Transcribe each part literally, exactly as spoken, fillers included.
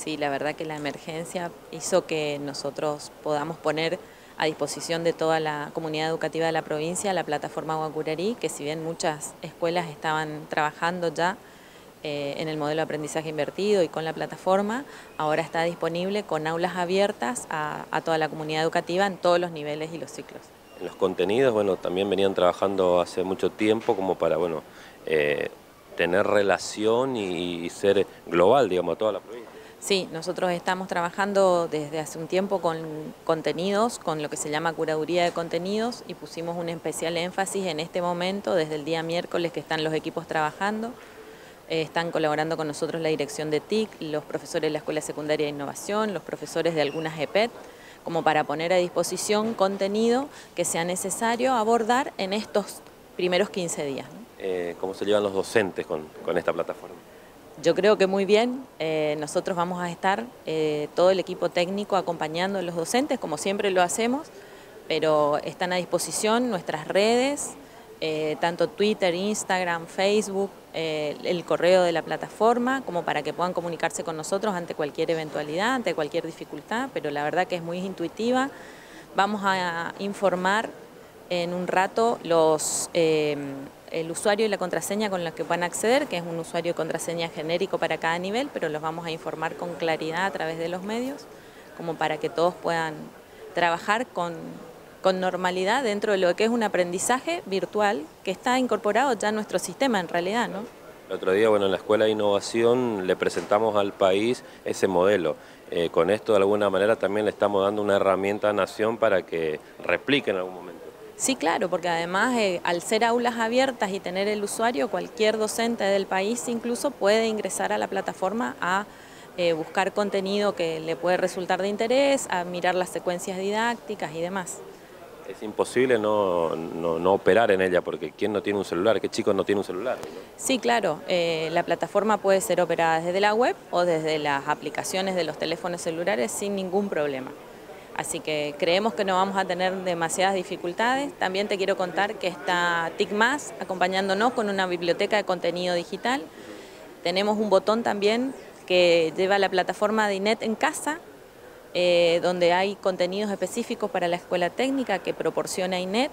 Sí, la verdad que la emergencia hizo que nosotros podamos poner a disposición de toda la comunidad educativa de la provincia la plataforma Guacurarí, que si bien muchas escuelas estaban trabajando ya eh, en el modelo de aprendizaje invertido y con la plataforma, ahora está disponible con aulas abiertas a, a toda la comunidad educativa en todos los niveles y los ciclos. En los contenidos, bueno, también venían trabajando hace mucho tiempo como para, bueno, eh, tener relación y, y ser global, digamos, a toda la provincia. Sí, nosotros estamos trabajando desde hace un tiempo con contenidos, con lo que se llama curaduría de contenidos, y pusimos un especial énfasis en este momento, desde el día miércoles que están los equipos trabajando. Eh, están colaborando con nosotros la dirección de T I C, los profesores de la Escuela Secundaria de Innovación, los profesores de algunas E P E T, como para poner a disposición contenido que sea necesario abordar en estos primeros quince días, ¿no? Eh, ¿Cómo se llevan los docentes con, con esta plataforma? Yo creo que muy bien. Eh, nosotros vamos a estar, eh, todo el equipo técnico, acompañando a los docentes, como siempre lo hacemos, pero están a disposición nuestras redes, eh, tanto Twitter, Instagram, Facebook, eh, el correo de la plataforma, como para que puedan comunicarse con nosotros ante cualquier eventualidad, ante cualquier dificultad, pero la verdad que es muy intuitiva. Vamos a informar en un rato los, eh, el usuario y la contraseña con los que van a acceder, que es un usuario y contraseña genérico para cada nivel, pero los vamos a informar con claridad a través de los medios, como para que todos puedan trabajar con, con normalidad dentro de lo que es un aprendizaje virtual que está incorporado ya en nuestro sistema en realidad, ¿no? El otro día, bueno, en la Escuela de Innovación le presentamos al país ese modelo. Eh, con esto, de alguna manera, también le estamos dando una herramienta a Nación para que replique en algún momento. Sí, claro, porque además eh, al ser aulas abiertas y tener el usuario, cualquier docente del país incluso puede ingresar a la plataforma a eh, buscar contenido que le puede resultar de interés, a mirar las secuencias didácticas y demás. Es imposible no, no, no operar en ella, porque ¿quién no tiene un celular? ¿Qué chico no tiene un celular? ¿No? Sí, claro, eh, la plataforma puede ser operada desde la web o desde las aplicaciones de los teléfonos celulares sin ningún problema. Así que creemos que no vamos a tener demasiadas dificultades. También te quiero contar que está T I C más acompañándonos con una biblioteca de contenido digital. Tenemos un botón también que lleva la plataforma de INET en casa, eh, donde hay contenidos específicos para la escuela técnica que proporciona INET.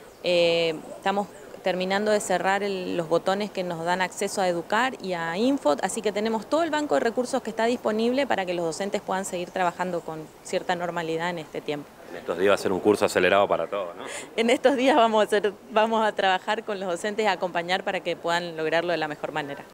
Eh, estamos terminando de cerrar el, los botones que nos dan acceso a Educar y a Info, así que tenemos todo el banco de recursos que está disponible para que los docentes puedan seguir trabajando con cierta normalidad en este tiempo. En estos días va a ser un curso acelerado para todos, ¿no? En estos días vamos a, hacer, vamos a trabajar con los docentes y a acompañar para que puedan lograrlo de la mejor manera.